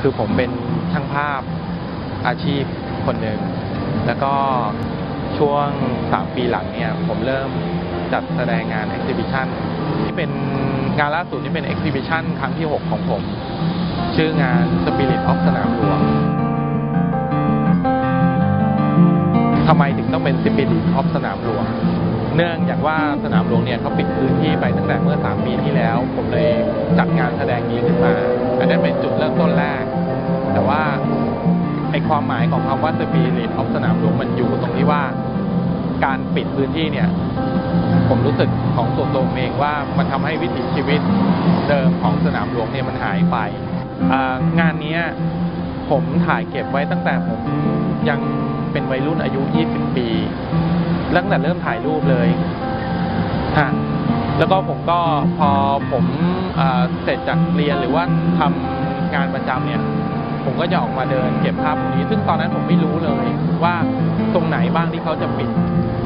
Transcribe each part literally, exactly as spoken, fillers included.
คือผมเป็นช่างภาพอาชีพคนหนึ่งแล้วก็ช่วงสามปีหลังเนี่ยผมเริ่มจัดแสดงงานเอ็กซิบิชันที่เป็นงานล่าสุดที่เป็นเอ็กซิบิชันครั้งที่หกของผมชื่องาน Spirit of สนามหลวงทำไมถึงต้องเป็น Spirit of สนามหลวงเนื่องจากว่าสนามหลวงเนี่ยเขาปิดพื้นที่ไปตั้งแต่เมื่อสามปีที่แล้วผมเลยจัดงานแสดงนี้ขึ้นมาอันนั้นเป็นจุดเริ่มต้นแรกแต่ว่าไอความหมายของคำว่า Spirit of สนามหลวงมันอยู่ตรงที่ว่าการปิดพื้นที่เนี่ยผมรู้สึกของส่วนตัวเองว่ามันทำให้วิถีชีวิตเดิมของสนามหลวงเนี่ยมันหายไปงานนี้ผมถ่ายเก็บไว้ตั้งแต่ผมยังเป็นวัยรุ่นอายุยี่สิบปีตั้งแต่เริ่มถ่ายรูปเลยฮะแล้วก็ผมก็พอผมเสร็จจากเรียนหรือว่าทำงานประจำเนี่ยผมก็จะออกมาเดินเก็บภาพพวกนี้ซึ่งตอนนั้นผมไม่รู้เลยว่าตรงไหนบ้างที่เขาจะปิด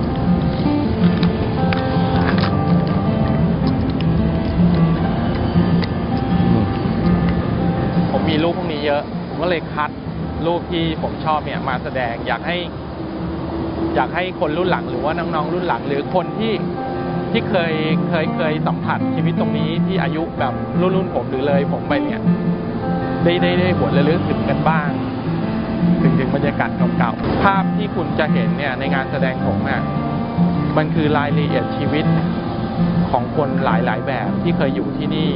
ผมมีรูปพวกนี้เยอะผมก็เลยคัดรูปที่ผมชอบเนี่ยมาแสดงอยากให้อยากให้คนรุ่นหลังหรือว่าน้องๆรุ่นหลังหรือคนที่ที่เคยเคยเคยสัมผัสชีวิตตรงนี้ที่อายุแบบรุ่นรุ่นผมหรือเลยผมไปเนี่ยได้ได้ได้หวนระลึกถึงกันบ้างถึงถึงบรรยากาศเก่าๆภาพที่คุณจะเห็นเนี่ยในงานแสดงผมอ่ะมันคือรายละเอียดชีวิตของคนหลายๆแบบที่เคยอยู่ที่นี่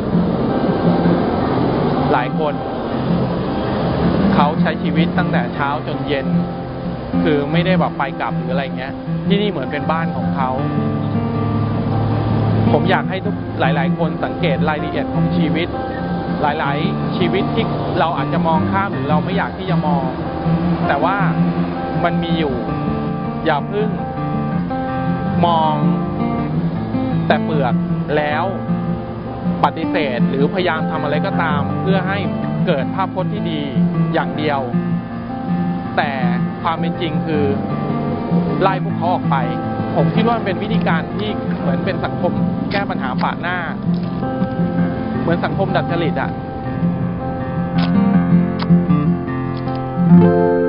หลายคนเขาใช้ชีวิตตั้งแต่เช้าจนเย็นคือไม่ได้แบบไปกลับหรืออะไรเงี้ยที่นี่เหมือนเป็นบ้านของเขาผมอยากให้ทุกหลายๆคนสังเกตรายละเอียดของชีวิตหลายๆชีวิตที่เราอาจจะมองข้ามหรือเราไม่อยากที่จะมองแต่ว่ามันมีอยู่อย่าเพิ่งมองแต่เปลือกแล้วปฏิเสธหรือพยายามทำอะไรก็ตามเพื่อให้เกิดภาพพจน์ที่ดีอย่างเดียวแต่ความเป็นจริงคือไล่พวกเขาออกไปผมคิดว่ามันเป็นวิธีการที่เหมือนเป็นสังคมแก้ปัญหาปาดหน้าเหมือนสังคมดัดจริตอ่ะ